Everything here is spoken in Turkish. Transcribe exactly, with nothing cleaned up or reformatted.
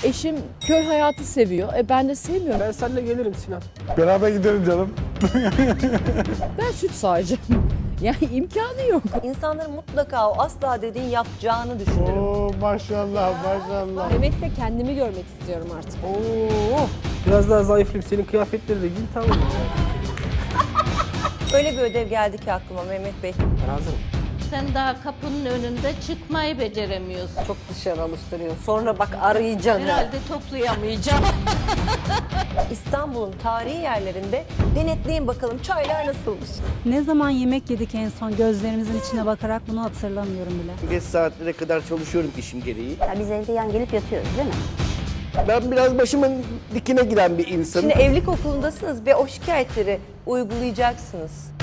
Eşim köy hayatı seviyor. E ben de sevmiyorum. Ben seninle gelirim Sinan. Beraber gidelim canım. Ben süt sağacağım. Yani imkanı yok. İnsanların mutlaka o asla dediğin yapacağını düşünürüm. Oo maşallah maşallah. Mehmet'te kendimi görmek istiyorum artık. Oo. Biraz daha zayıflayıp senin kıyafetleri de giy, tamam mı? Öyle bir ödev geldi ki aklıma Mehmet Bey. Ben hazırım. Sen daha kapının önünde çıkmayı beceremiyorsun. Çok dışarı alıştırıyor. Sonra bak arayacaksın. Herhalde toplayamayacağım. İstanbul'un tarihi yerlerinde denetleyin bakalım çaylar nasılmış. Ne zaman yemek yedik en son gözlerimizin içine bakarak bunu hatırlamıyorum bile. Geç saatlere kadar çalışıyorum işim gereği. Ya biz evde yan gelip yatıyoruz değil mi? Ben biraz başımın dikine giren bir insanım. Şimdi evlilik okulundasınız ve o şikayetleri uygulayacaksınız.